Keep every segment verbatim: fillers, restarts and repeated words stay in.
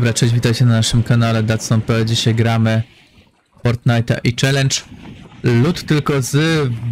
Dobra, cześć, witajcie na naszym kanale Datsun kropka p l. Dzisiaj gramy Fortnite'a i Challenge. Lód tylko z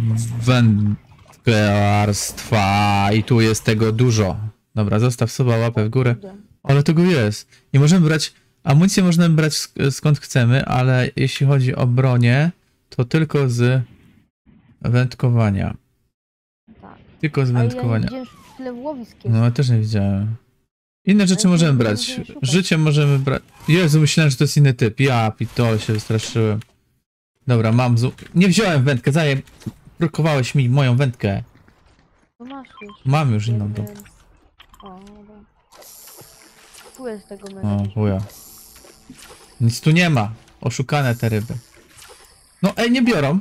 wędkarstwa i tu jest tego dużo. Dobra, zostaw sobie łapę w górę. Ale tego jest. Nie możemy brać, amunicję możemy brać sk skąd chcemy, ale jeśli chodzi o bronię, to tylko z wędkowania. Tak. Tylko z wędkowania. A ja tyle łowisk jest. No, ja też nie widziałem. Inne rzeczy Ale możemy nie brać. możemy szukać. Życie możemy brać. Jezu, myślałem, że to jest inny typ. Ja pitole się wystraszyłem. Dobra, mam zu... Nie wziąłem wędkę, zaje... Brokowałeś mi moją wędkę. No masz już. Mam już inną. Jeden. To... O, dobra. Tu jest tego mega. O, chuja. Nic tu nie ma. Oszukane te ryby. No ej, nie biorą.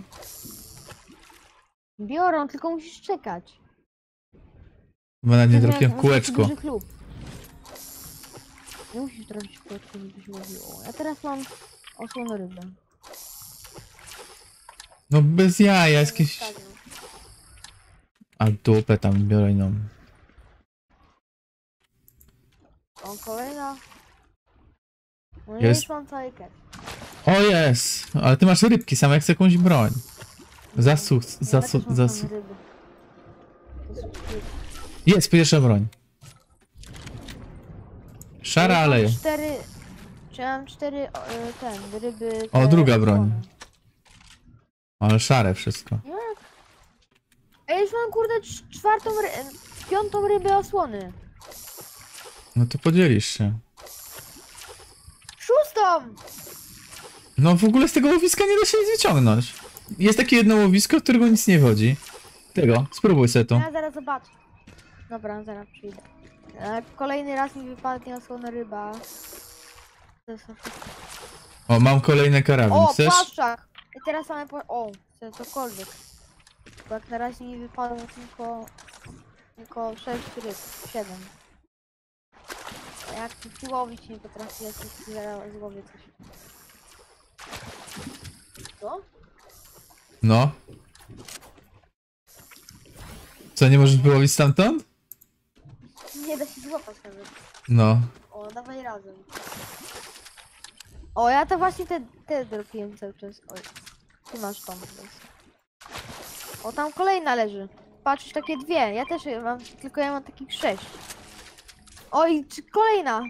Biorą, tylko musisz czekać. Bo nawet nie Tak trafiłem w jak kółeczko. duży klub. Nie musisz trafić w kółeczko, żebyś mówił. O, ja teraz mam osłonę rybę. No bez jaja, jakieś... A dupę tam biorę inną. O, kolejna. No Jest. jest. Mam cały ket. O jest! Ale ty masz rybki, same jak jakąś broń. Zasłuch, zasłuch, zasłuch. Jest pierwsza broń. Szara aleje. Cztery... Czy ja mam cztery o, y, ten, ryby... O, te druga broń. osłony. Ale szare wszystko. Jak? Ej, już mam kurde cz- czwartą, ry piątą rybę osłony. No to podzielisz się. Szóstą! No w ogóle z tego łowiska nie da się nic wyciągnąć. Jest takie jedno łowisko, z którego nic nie chodzi. Tego, spróbuj sobie to. Ja zaraz zobaczę. Dobra, zaraz przyjdę. Jak kolejny raz mi wypadnie osłona ryba. To jest oszustwo. O, mam kolejny karabin, O, chcesz? płaszczak! I teraz mamy po... O, chcę cokolwiek. Bo jak na razie mi wypadło tylko... Tylko sześć ryb, siedem. A jak tu łowić nie potrafię, ja tu zaraz złowię coś. Co? No. Co, nie możesz wyłowić stamtąd? Nie da się złapać nawet. No. O, dawaj razem. O, ja to właśnie te, te dropiłem cały czas. Oj, ty masz tą. O, tam kolejna leży. Patrz, już takie dwie. Ja też je mam, tylko ja mam takich sześć. Oj, czy kolejna.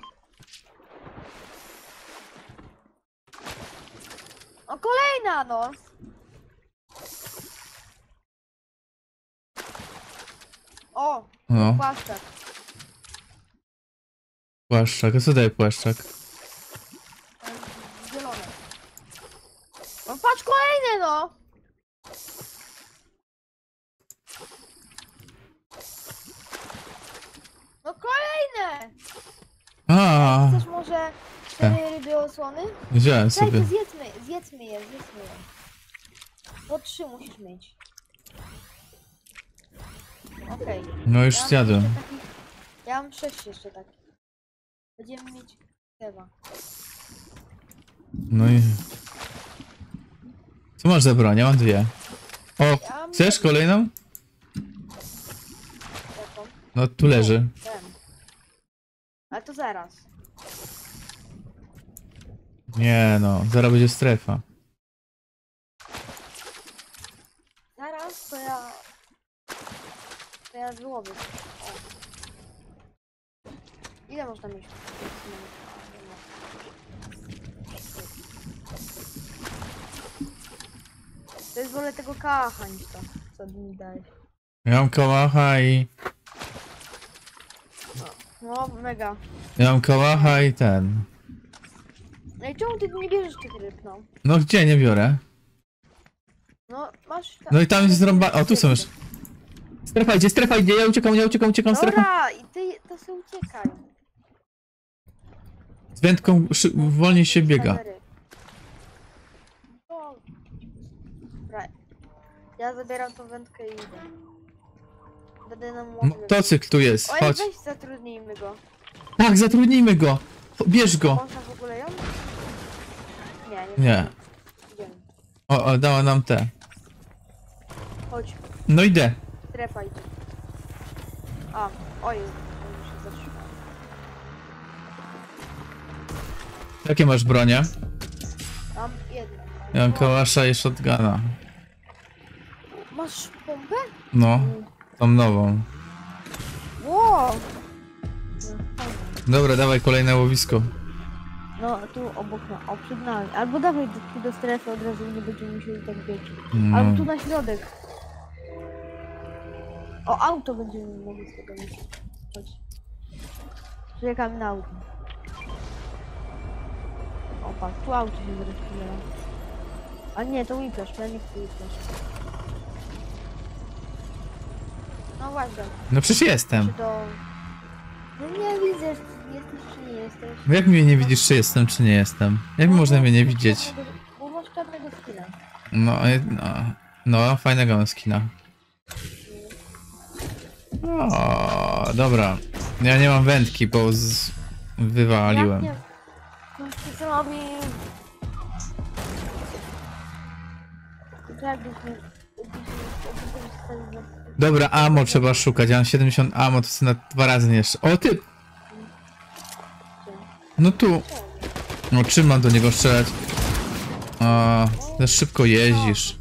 O, kolejna, no. O, No. płaszczak. Płaszczak, a co daje płaszczak? Zielone. No patrz, kolejne, no. No kolejne! A, Chcesz może cztery ryby osłony? wziąłem Daj, to sobie. zjedzmy, zjedzmy je, zjedzmy je. Po trzy musisz mieć. Okej. No już Ja mam zjadłem. jeszcze takich- Ja mam sześć jeszcze takich. Będziemy mieć chyba. No i... Co masz za broń? Ja mam dwie. O, Ja mam chcesz jedną. kolejną? Jaką? No tu leży. Ten. Ale to zaraz. Nie no, zaraz będzie strefa. Zaraz to ja... To ja złowię. O. Ile można mieć? To jest wolę tego kacha niż to, co mi dałeś. Ja mam kałacha i... No, mega. Ja mam kałacha i ten... No i czemu ty nie bierzesz tych ryb, no? No gdzie nie biorę? No, masz... No i tam jest zrąba... O, tu są już. Strefa idzie, strefa idzie, ja uciekam, ja uciekam, uciekam, strefa. Dobra, i ty, to sobie uciekaj. Z wędką szy- wolniej się biega. Cztery. No. Dobra. Ja zabieram tą wędkę i idę. Będę nam mówił. Motocykl tu jest, Oj, chodź. weź zatrudnijmy go. Tak, zatrudnijmy go. Bierz go. Można w ogóle ją? Nie, nie. Nie. Idziemy. O, o, dała nam te. Chodź, No idę. strefa idzie. A, o jest. On się zatrzymał. Jakie masz bronie? Mam jedno. Ja mam kałasza i shotguna. Masz pompę? No, tą nową. Wow! Dobra, dawaj kolejne łowisko. No, tu obok, na, o, przed nami. Albo dawaj do, tu do strefy od razu, nie będziemy musieli tak biec. No. Albo tu na środek. O, auto będziemy mogli z tego mieć. Chodź. Czekam na auto. O, patrz, tu auto się zrespiło. A nie, to Whiplash, ja nie chcę Whiplash. No właśnie. No przecież jestem. Czy to... No nie widzę, czy jesteś czy nie jesteś. No jak mnie nie widzisz, czy jestem, czy nie jestem? Jak można mnie nie widzieć? Bo masz czarnego skina. No, e, no, no fajnego mam skina. O, dobra. Ja nie mam wędki, bo z... wywaliłem. Jak nie... To co robi... To jakbyśmy... Dobra, ammo trzeba szukać. Ja mam siedemdziesiąt ammo, to sobie na dwa razy nie jeszcze. O, ty! No tu. No, czym mam do niego strzelać? O, za szybko jeździsz.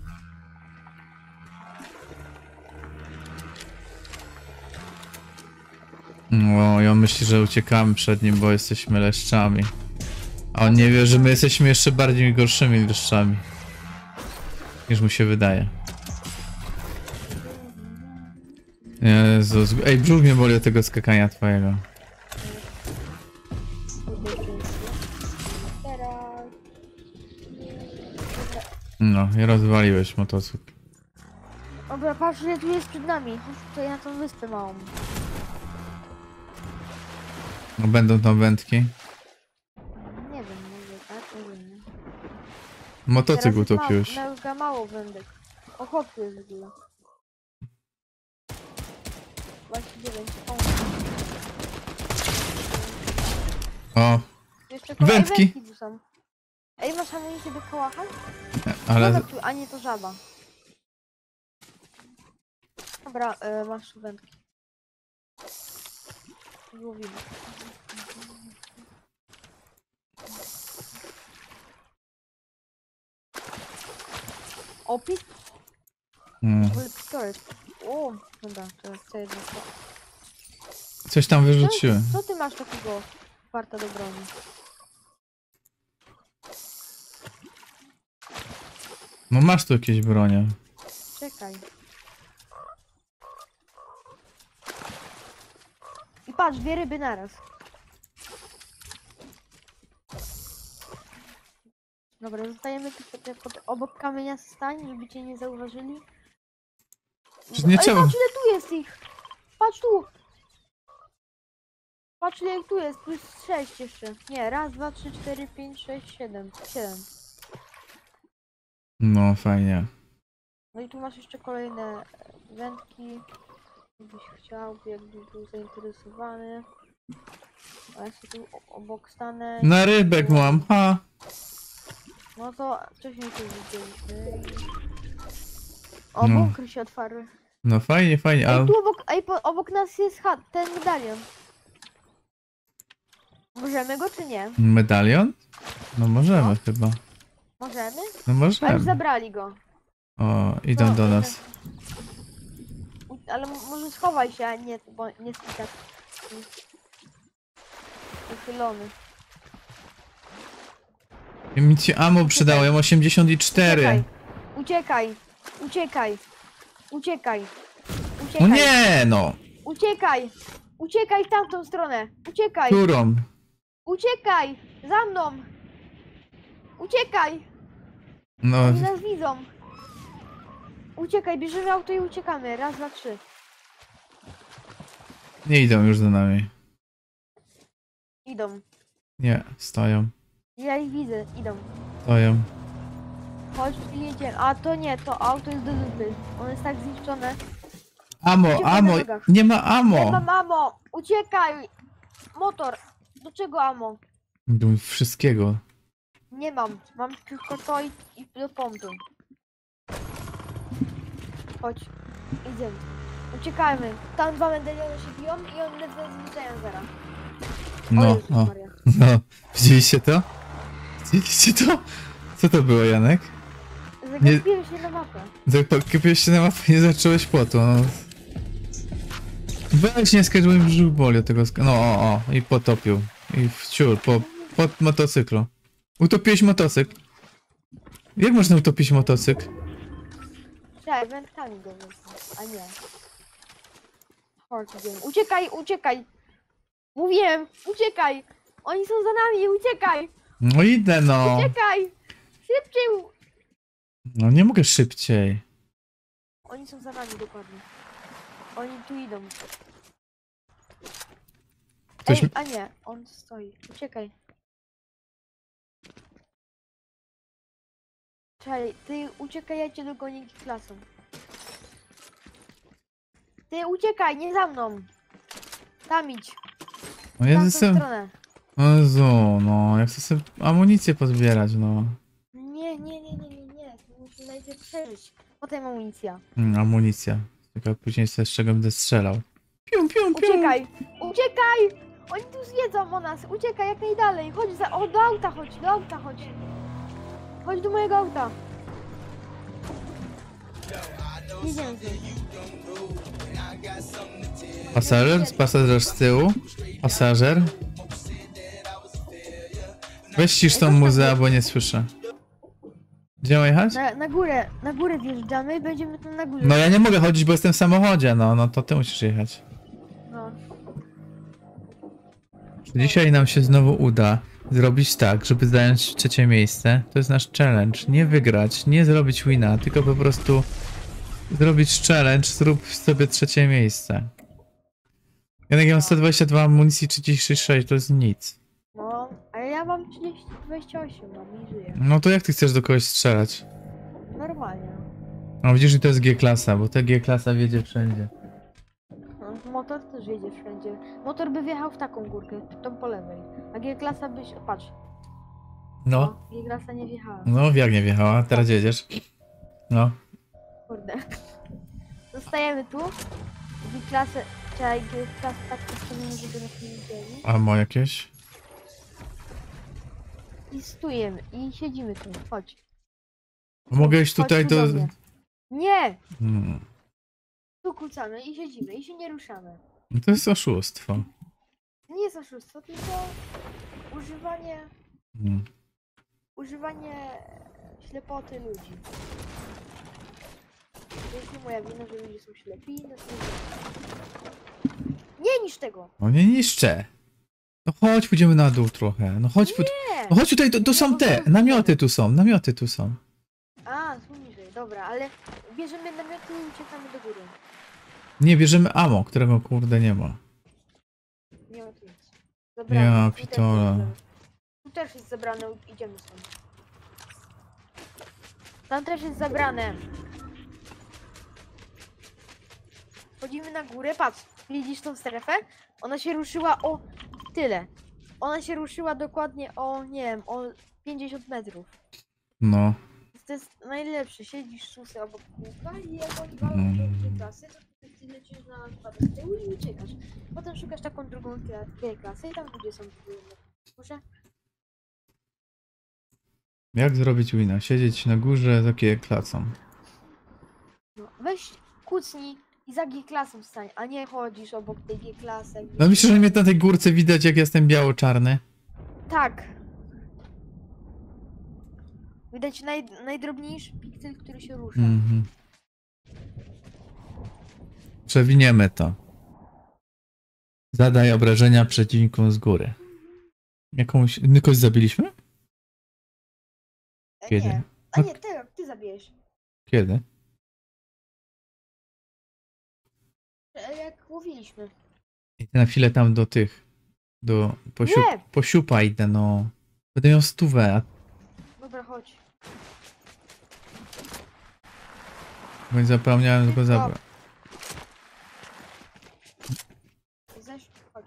No, i on myśli, że uciekamy przed nim, bo jesteśmy leszczami. A on nie wie, że my jesteśmy jeszcze bardziej gorszymi leszczami. Niż mu się wydaje. Jezus, ej, brzuch mnie boli od tego skakania twojego. No, i rozwaliłeś motocykl. Dobra, patrz, że tu jest przed nami. To ja na tą wyspę małą. No, będą tam wędki. Nie wiem, może tak, może nie. Motocykl Teraz jest utopiłeś. Mało, mega mało wędek. O, chłop tu jest w ogóle. dwadzieścia dziewięć. O. O, Jeszcze koło- Wędki. Ej, wędki tu są. Ej, masz amunicję do kałacha? ale... Dobra, tu, a nie, to żaba. Dobra, y, masz tu wędki. Łowimy. Opis? Mm. W ogóle pistolet. O, dobra, teraz co jedno. Coś tam wyrzuciłem. Co ty masz takiego warta do broni? No masz tu jakieś bronie. Czekaj. I patrz, dwie ryby naraz. Dobra, zostajemy tu pod, pod, obok kamienia stań, żeby cię nie zauważyli. Przecież nie Ej, trzeba... patrz, ile tu jest ich! Patrz tu! Patrz, ile ich tu jest, tu jest sześć jeszcze. Nie, raz, dwa, trzy, cztery, pięć, sześć, siedem. Siedem. No, fajnie. No i tu masz jeszcze kolejne e, wędki. Gdybyś chciał, jakbyś był zainteresowany. A ja sobie tu o- obok stanę. Na rybek mam, ha! No to wcześniej tu widzieliśmy. O, No. bunkry się otwarły. No fajnie, fajnie, ale... Ej, tu obok, ej, po, obok nas jest chat, ten medalion. Możemy go czy nie? Medalion? No możemy No. chyba. Możemy? No A już możemy. zabrali go. O, idą No, do idę. nas. U- Ale m- może schowaj się, a nie, bo nie jest tak uchylony. Mi ci ammo przydało, ja mam osiemdziesiąt cztery. Uciekaj! Uciekaj! Uciekaj! No Uciekaj! nie no! Uciekaj! Uciekaj w tamtą stronę! Uciekaj! Którą? Uciekaj! Za mną! Uciekaj! No, Oni nas widzą! Uciekaj, bierzemy auto i uciekamy. Raz, dwa, trzy. nie idą już za nami. Idą. Nie, stoją. Ja ich widzę, idą. Stoją. Chodź i jedziemy. A to nie, to auto jest do dupy. Ono jest tak zniszczone. Amo, Uciekaj amo! na nogach. Nie ma Nie amo! mam amo! Uciekaj! Motor! Do czego amo? Do wszystkiego. Nie mam. Mam tylko to i, i do pompy. Chodź. Idziemy. Uciekajmy. Tam dwa medaliony się biją i one ledwo zliczają zaraz. O No, Jezus o. Maria. No, widzieliście to? Widzicie to? Co to było, Janek? Zagapiłem się na mapę. Zagapiłeś się na mapę i nie zacząłeś płotu, no. Weź nie skacz, bo mi brzuch boli od tego sk- No, o, o, i potopił. I wciul, po, po motocyklu. Utopiłeś motocykl. Jak można utopić motocykl? Czekaj, wędkami go wyszło, a nie. Chodź, idziemy. Uciekaj, uciekaj! Mówiłem, uciekaj! Oni są za nami, uciekaj! No idę, no. Uciekaj! Szybciej! No nie mogę szybciej. Oni są za nami dokładnie. Oni tu idą. Ktoś Ej, mi- a nie, on stoi. Uciekaj. Czekaj, ty uciekaj, ja cię dogonię klasą. Ty uciekaj, nie za mną. Tam idź. No W ja tamtą jestem... stronę. Jezu, no, ja chcę sobie amunicję pozbierać, no. Nie, nie, nie, nie, nie, nie. Musimy najpierw przeżyć. Potem amunicja. Mm, amunicja. Tylko później sobie z czego będę strzelał. Pium, pium, pium. Uciekaj! Uciekaj! Oni tu zwiedzą o nas. Uciekaj jak najdalej. Chodź za... O, do auta chodź, do auta chodź. Chodź do mojego auta. Jedziemy z nim. Pasażer? Pasażer z tyłu? Pasażer? Weź cisz tą muzę, bo nie słyszę. Gdzie mam jechać? Na, na górę, na górę wjeżdżamy i będziemy tam na górze. No ja nie mogę chodzić, bo jestem w samochodzie, no, no to ty musisz jechać. No. Czy dzisiaj nam się znowu uda zrobić tak, żeby zająć trzecie miejsce? To jest nasz challenge. Nie wygrać, nie zrobić wina, tylko po prostu zrobić challenge, zrób sobie trzecie miejsce. Janek, ja mam sto dwadzieścia dwa amunicji, trzydzieści sześć, to jest nic. No, ale ja mam trzydzieści, dwadzieścia osiem, mam i żyję. No to jak ty chcesz do kogoś strzelać? Normalnie. No widzisz, że to jest G-klasa, bo ta G-klasa wiedzie wszędzie. No, motor też jedzie wszędzie. Motor by wjechał w taką górkę, tą po lewej. A G-klasa byś... Patrz. No, G-klasa nie wjechała. no jak nie wjechała, teraz jedziesz. No. Kurde. Zostajemy tu. G-klasę... Czekaj, G-klasę tak postawimy, żeby nas nie widzieli. Amo jakieś? I stójemy. I siedzimy tu. Chodź. Mogę iść Chodź tutaj tu do... do mnie. Nie! Hmm. Tu kucamy i siedzimy. I się nie ruszamy. No to jest oszustwo. To nie jest oszustwo, tylko używanie... Hmm. Używanie ślepoty ludzi. To jest nie moja wina, że ludzie są ślepi. No to nie... nie niż tego! No nie niszczę. No chodź, pójdziemy na dół trochę. No chodź, pod... Nie! no chodź tutaj, to, to są te, namioty tu są, namioty tu są. A, tu niżej, dobra, ale bierzemy namioty i uciekamy do góry. Nie, bierzemy ammo, którego kurde nie ma. Nie ma tu nic. Ja Tu też jest pitole. zebrane. Tu też jest zabrane, idziemy stąd. Tam też jest zabrane. Chodzimy na górę, patrz, widzisz tą strefę? Ona się ruszyła o tyle. Ona się ruszyła dokładnie o, nie wiem, o pięćdziesiąt metrów. No. To jest najlepsze, siedzisz tu sobie obok kółka i jak oni Mm. walą do tej klasy, to ty lecisz na przykład z tyłu i uciekasz. Potem szukasz taką drugą kla- klasę i tam ludzie są. Muszę? Jak zrobić wina? Siedzieć na górze za G-klasą. No, weź kucnij i za G-klasą stań, a nie chodzisz obok tej G-klasy. No myślę, że mnie na tej górce widać, jak jestem biało-czarny. Tak. Widać naj, najdrobniejszy piktel, który się rusza. Mhm. Przewiniemy to. Zadaj obrażenia przeciwnikom z góry. Jakąś... My kogoś zabiliśmy? E, Kiedy? Nie. A nie, ty, ty zabijesz. Kiedy? E, Jak łowiliśmy. Idę na chwilę tam do tych... Do... Po, siup... Nie! po siupa idę, no. Będę miał stówę, a... Dobra, chodź. Bo zapomniałem tylko zabrać. Zaś, chodź.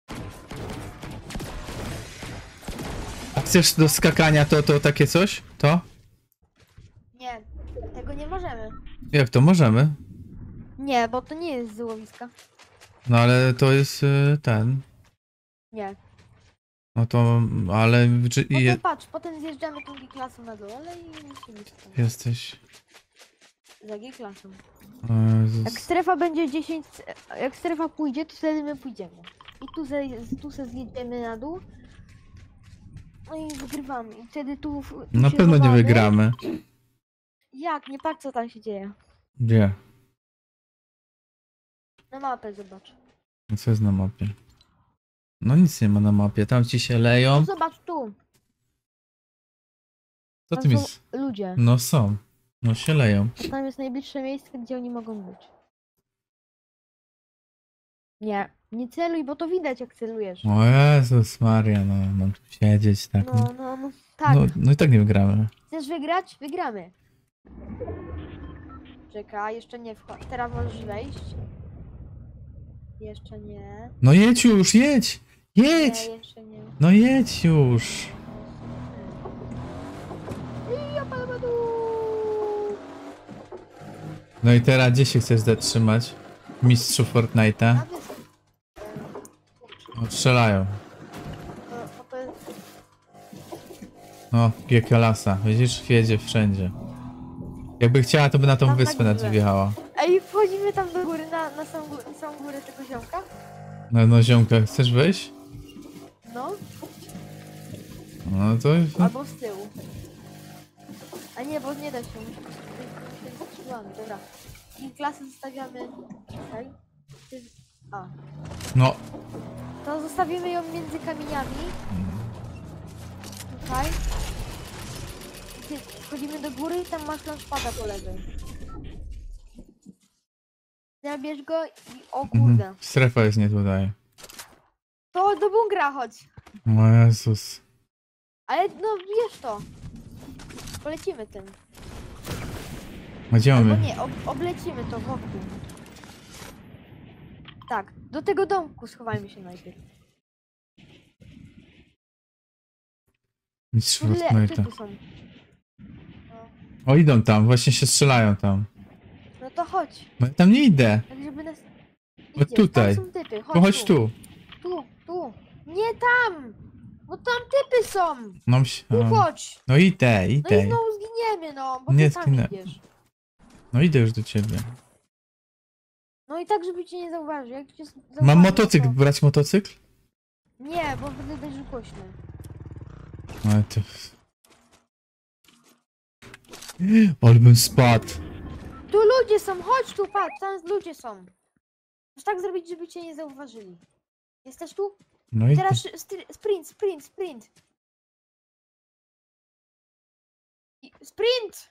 A chcesz do skakania to, to takie coś? To? Nie, tego nie możemy. Jak to? Możemy. Nie, bo to nie jest z łowiska. No ale to jest y, ten... Nie. No to, ale... Czy, Potem je, patrz, potem zjeżdżamy tą G-klasą na dół, ale i musimy stąd. jesteś... Za G-klasą. O Jak Jezus. strefa będzie dziesięć, jak strefa pójdzie, to wtedy my pójdziemy. I tu se, tu se zjedziemy na dół. No i wygrywamy. I wtedy tu, tu Na się pewno nie chowamy. wygramy. Jak? Nie patrz co tam się dzieje. Gdzie? Na mapę zobacz. No co jest na mapie? No nic nie ma na mapie, tam ci się leją. No zobacz tu. Co Tam ty mi... są z- ludzie. No są. No się leją. Tam jest najbliższe miejsce, gdzie oni mogą być. Nie, nie celuj, bo to widać jak celujesz. O Jezus Maria, no mam tu siedzieć tak. No, no, no. Tak. No, no i tak nie wygramy. Chcesz wygrać? Wygramy. Czekaj, jeszcze nie wchodź. Teraz możesz wejść. Jeszcze nie. No jedź już, jedź! Jedź! Nie, jeszcze nie. No jedź już! I opalabadu! No i teraz gdzie się chcesz zatrzymać? Mistrzu Fortnite'a? Na wyspie. No, strzelają. No, bo to jest... O, G Lasa, widzisz? Jedzie wszędzie. Jakby chciała, to by na tą Tam na wyspę nawet górze. wjechała. Ej, wchodzimy tam do góry, na, na samą, gó- samą górę tego ziomka? No, no ziomka, chcesz wejść? No, No to... albo z tyłu. A nie, bo nie da się, musimy musimy zatrzymamy, dobra. I klasę zostawiamy... Czekaj. Ty- A. No. To zostawimy ją między kamieniami. Tutaj. I ty- Wchodzimy do góry i tam masz launchpada po lewej. Zabierz go i... O kurde. Mhm. Strefa jest nie tutaj. To do bunkra chodź. O Jezus. Ale no wiesz to. Polecimy tym. A gdzie Albo mamy? nie, ob oblecimy to wokół. Tak, do tego domku schowajmy się najpierw. Mistrz Tu le- Fortnite'a. typy są. No, O, idą tam, właśnie się strzelają tam. no to chodź. No ja tam nie idę. Tak żeby nas... No Idziesz, tutaj. Tam są typy. Chodź, No chodź tu. Tu, tu. Nie tam! Bo tam typy są! No, mś- Tu o. chodź! no idę, No i idę. znowu zginiemy, no, bo Nie ty sam zginę. idziesz. No idę już do ciebie. No i tak, żeby cię nie zauważył. Jak cię zauważy, Mam motocykl, to... brać motocykl? Nie, bo wtedy będziesz głośny. Ale to... Ale bym spadł. Tu ludzie są, chodź tu, patrz, tam ludzie są. Musisz tak zrobić, żeby cię nie zauważyli. Jesteś tu? No i Teraz szy- str- sprint, sprint, sprint. I- Sprint!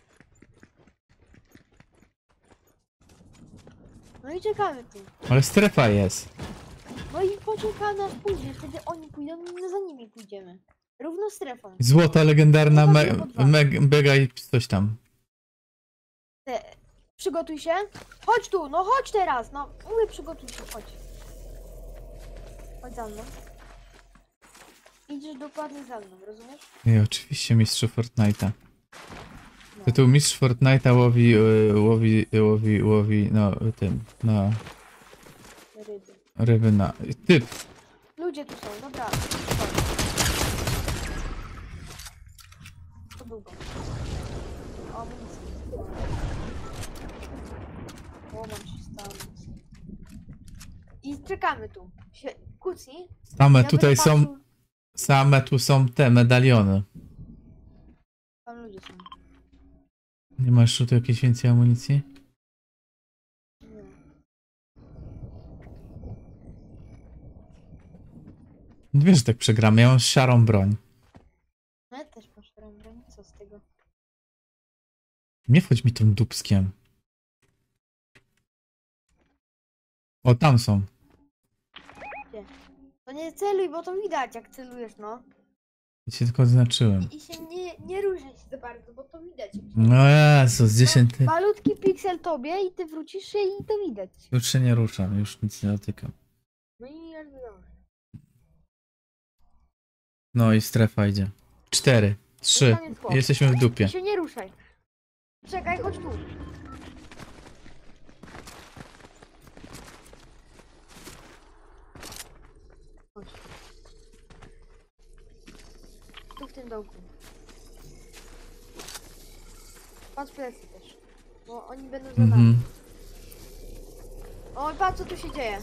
No i czekamy tu. ale strefa jest. No i poczekamy aż pójdzie, wtedy oni pójdą, no za nimi pójdziemy. Równo strefą. Złota legendarna No me, dobrze, po dwa. me, mega i coś tam. Te, przygotuj się. Chodź tu, no chodź teraz, no. Mówię przygotuj się, chodź. Chodź za mną. Idziesz dokładnie za mną, rozumiesz? I oczywiście mistrzu Fortnite'a. No. Tytuł mistrz Fortnite'a łowi, y, łowi, y, łowi, łowi, no tym, no Ryby. ryby na... Typ! Ludzie tu są, dobra. Chodź. To długo. O, amunicja. O, mam się stanąć. I czekamy tu. Sie kucnij. Same Ja tutaj będę są, patrzył- same tu są te medaliony. Tam ludzie są. Nie masz tu jakiejś więcej amunicji? Nie. Wiesz, że tak przegramy, ja mam szarą broń. No ja też masz rękę, co z tego? Nie wchodź mi tym dupskiem. O, tam są. To nie celuj, bo to widać jak celujesz, no. Ja cię tylko oznaczyłem. I, i się nie, nie ruszaj się za bardzo, bo to widać. jak się- No Jezus, dziesięć ty... Malutki piksel tobie i ty wrócisz się i to widać. Już się nie ruszam, już nic nie dotykam. No i jak dobrze. No i strefa idzie. Cztery, trzy. Tam jest chłop. Jesteśmy w dupie. I się nie ruszaj. Czekaj, chodź tu. Chodź. tu w tym dołku. Patrz plecy też. Bo oni będą za nami. Mhm. Oj, patrz co tu się dzieje.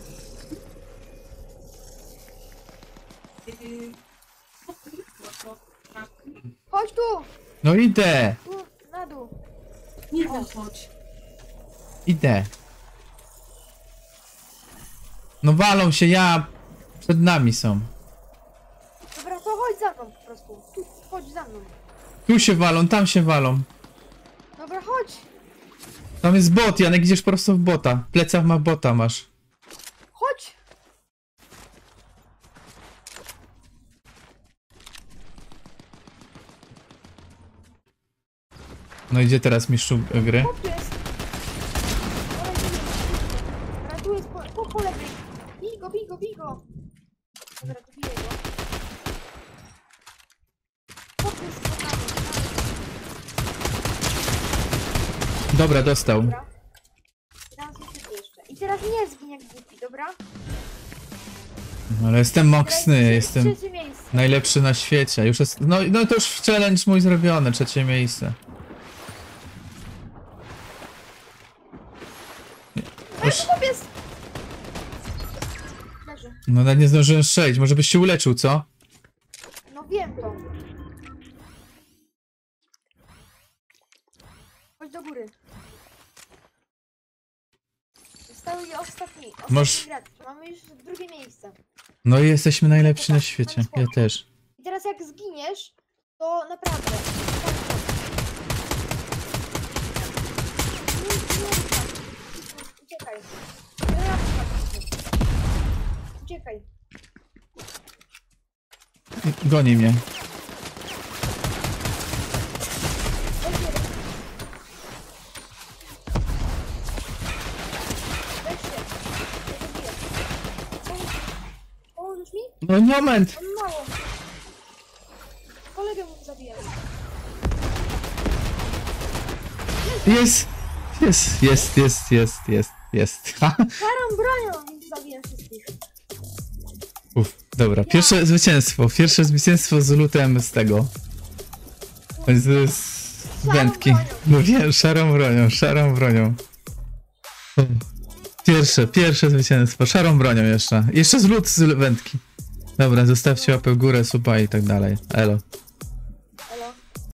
Chodź tu! No idę, Tu, na dół. Nie zachodź. idę. No walą się, ja... Przed nami są. Dobra, to chodź za mną po prostu. Tu, chodź za mną. Tu się walą, tam się walą. Dobra, chodź. Tam jest bot, Janek, idziesz prosto w bota. W plecach ma bota, masz. Chodź. No idzie teraz mistrzu gry. Chłop tu jest. Dobra, tu jest po, po, po lewej. Bij go, bij go, bij go. Dobra, to biję go. Chłop jest po prawej. Dobra, dostał. Dobra. Teraz jest tu jeszcze. I teraz nie zgiń jak głupi, dobra? Ale jestem Teraz mocny, trzecie- jestem Trzecie miejsce. najlepszy na świecie. Już jest... No, no to już challenge mój zrobiony, trzecie miejsce. Ej, Już... tu chłop jest. Leży. No nawet nie zdążyłem strzelić, może byś się uleczył, co? No wiem to. Chodź do góry. Zostały ostatni. ostatni Możesz- gracz. Mamy już drugie miejsce. No i jesteśmy najlepsi na świecie. Ja też. I teraz jak zginiesz, to naprawdę. Nie, nie rób tak. Uciekaj. Nie rób tak. Uciekaj. Goni mnie. Weź się. Weź się. Nie zabiję. Pomóż- Pomożesz mi? No moment! On mało. Kolegę mu zabijam. Jest! Jest, jest, jest, jest, jest, jest. Ha! Karą bronią, więc zabiję wszystkich. Uf, dobra, pierwsze zwycięstwo. Pierwsze zwycięstwo z lutem z tego. Z, z wędki. No wiem, szarą bronią, szarą bronią. Pierwsze, pierwsze zwycięstwo, szarą bronią jeszcze. Jeszcze z lut z wędki. Dobra, zostawcie łapę w górę, suba i tak dalej. Elo.